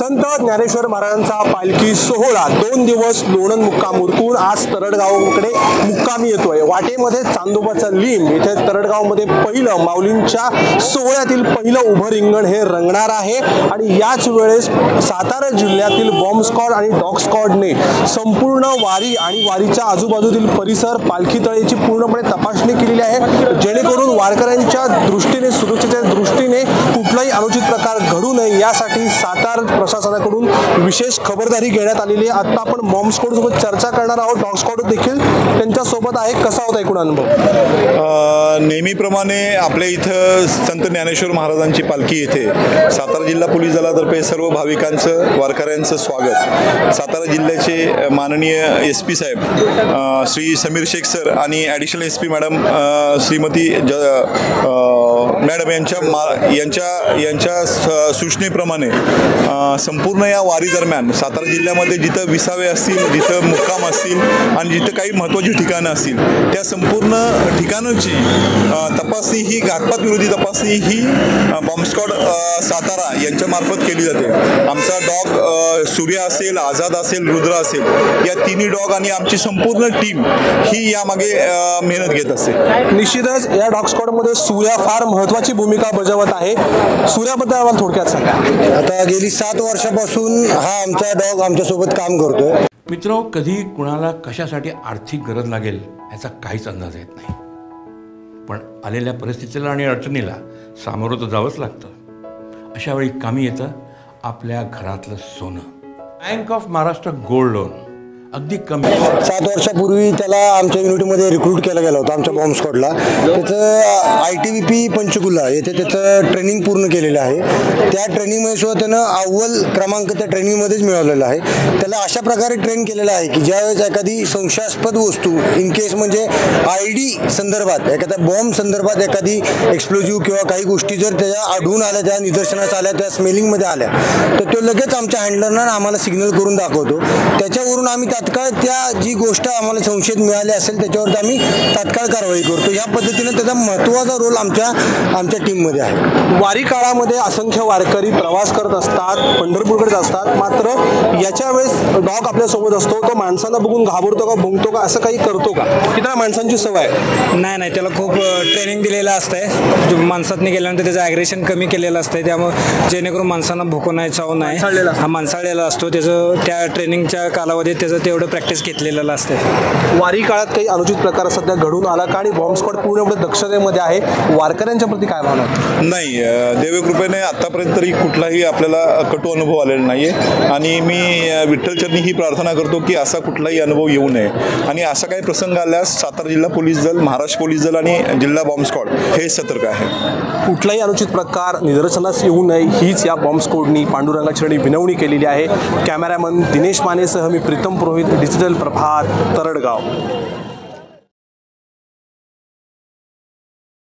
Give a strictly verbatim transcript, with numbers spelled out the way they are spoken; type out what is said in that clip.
संत ज्ञानेश्वर महाराजांचा पालखी सोहळा दोन दिवस लोणंद मुक्काम उरकून आज तरडगावकडे मुक्कामी येतोय। वाटेमध्ये चांदोबाचा लिंब इथे तरडगावमध्ये पहिलं माऊलींच्या सोहळ्यातील पहिलं उभं रिंगण हे रंगणार आहे आणि याच वेळेस सातारा जिल्ह्यातील बॉम्ब स्क्वॉड आणि डॉग स्क्वॉडने संपूर्ण वारी आणि वारीच्या आजूबाजूतील परिसर पालखी तळेची पूर्णपणे तपासणी केलेली आहे, जेणेकरून वारकऱ्यांच्या दृष्टीने सुरक्षेच्या दृष्टीने कुठलाही अनुचित प्रकार घडू नये यासाठी सातारा प्रशासनाकडून विशेष खबरदारी घेण्यात आलेली आहे। आता आपण बॉम्ब स्क्वॉड सोबत चर्चा करणार आहोत, डॉग स्क्वॉड देखील त्यांच्या सोबत आहे। कसा होता एकूण अनुभव? नेहमीप्रमाणे आपल्या इथं संत ज्ञानेश्वर महाराजांची पालखी येथे सातारा जिल्हा पोलीस दलातर्फे सर्व भाविकांचं वारकऱ्यांचं स्वागत। सातारा जिल्ह्याचे माननीय एस पी साहेब श्री समीर शेख सर आणि additional S P madam Shrimati ज मॅडम यांच्या मा यांच्या यांच्या सूचनेप्रमाणे संपूर्ण या वारी दरम्यान सातारा जिल्ह्यामध्ये जिथं विसावे असतील, जिथं मुक्काम असतील आणि जिथं काही महत्त्वाची ठिकाणं असतील त्या संपूर्ण ठिकाणांची तपासणी ही घातपात विरोधी तपासणी ही बॉम्ब स्क्वॉड सातारा यांच्यामार्फत केली जाते। आमचा डॉग सूर्य असेल, आझाद असेल, रुद्र असेल या तिन्ही डॉग आणि आमची संपूर्ण टीम ही यामागे मेहनत घेत असते। निश्चितच या डॉग स्क्वॉडमध्ये सूर्या फार महत्त्वाची भूमिका बजावत आहे। सूर्याबद्दल आम्हाला थोडक्यात सांगा। आता गेली सात वर्षापासून हा आमचा डॉग आमच्यासोबत काम करतो। मित्र, कधी कुणाला कशासाठी आर्थिक गरज लागेल याचा काहीच अंदाज येत नाही, पण आलेल्या परिस्थितीला आणि अडचणीला सामोरं तर जावंच लागतं। अशा वेळी कामी येतं आपल्या घरातलं सोनं। Bank of Maharashtra gold loan अगदी कमी सात वर्षापूर्वी त्याला आमच्या युनिटमध्ये रिक्रूट केला गेला होता आमच्या बॉम्ब स्क्वॉडला। त्याचं I T B P Panchkula येथे त्याचं ट्रेनिंग पूर्ण केलेलं आहे। त्या ट्रेनिंगमध्ये सुद्धा त्यानं अव्वल क्रमांक त्या ट्रेनिंगमध्येच मिळवलेला आहे। त्याला अशा प्रकारे ट्रेन केलेलं आहे की ज्यावेळेस एखादी संशयास्पद वस्तू इन केस म्हणजे आय डी संदर्भात एखाद्या बॉम्ब संदर्भात एखादी एक्सप्लोजिव्ह किंवा काही गोष्टी जर त्याच्या आढळून आल्या, त्या निदर्शनास आल्या, त्या स्मेलिंगमध्ये आल्या तर तो लगेच आमच्या हँडलरना आम्हाला सिग्नल करून दाखवतो। त्याच्यावरून आम्ही तात्काळ त्या जी गोष्ट आम्हाला संशयित मिळाली असेल त्याच्यावर आम्ही तात्काळ कारवाई करतो। या पद्धतीने त्याचा महत्त्वाचा रोल आमच्या आमच्या टीममध्ये आहे। वारी काळामध्ये असंख्य वारकरी प्रवास करत असतात, पंढरपूरकडे असतात, मात्र याच्या वेळेस डॉग आपल्यासोबत असतो, तो माणसांना बघून घाबरतो का, भुंकतो का, असं काही करतो का? की त्याला माणसांची सवय? नाही नाही त्याला खूप ट्रेनिंग दिलेलं असतंय। माणसातनी गेल्यानंतर त्याचं ॲग्रेशन कमी केलेलं असतंय, त्यामुळे जेणेकरून माणसांना भुको नाही, चाव नाही, हा माणसाळलेला असतो। त्याचं त्या ट्रेनिंगच्या कालावधीत त्याचं तेवढं प्रॅक्टिस घेतलेलं असते। वारी काळात काही अनुचित प्रकार सध्या घडून आला का आणि बॉम्ब स्क्वॉड पूर्णपणे दक्षतेमध्ये आहे, वारकऱ्यांच्या प्रती काय भावना? नाही, देवकृपेने आतापर्यंत तरी कुठलाही आपल्याला कटू अनुभव आलेला नाही आहे आणि मी विठ्ठलचरणी ही प्रार्थना करतो की असा कुठलाही अनुभव येऊ नये आणि असा काही प्रसंग आल्यास सातारा जिल्हा पोलीस दल, महाराष्ट्र पोलीस दल आणि जिल्हा बॉम्ब स्क्वॉड हे सतर्क आहे। कुठलाही अनुचित प्रकार निदर्शनास येऊ नये हीच या बॉम्ब स्क्वॉडनी पांडुरंगाचरणी विनवणी केलेली आहे। कॅमेरामन दिनेश मानेसह मी प्रीतम पुरोहित, डिजिटल प्रभात, तरडगाव।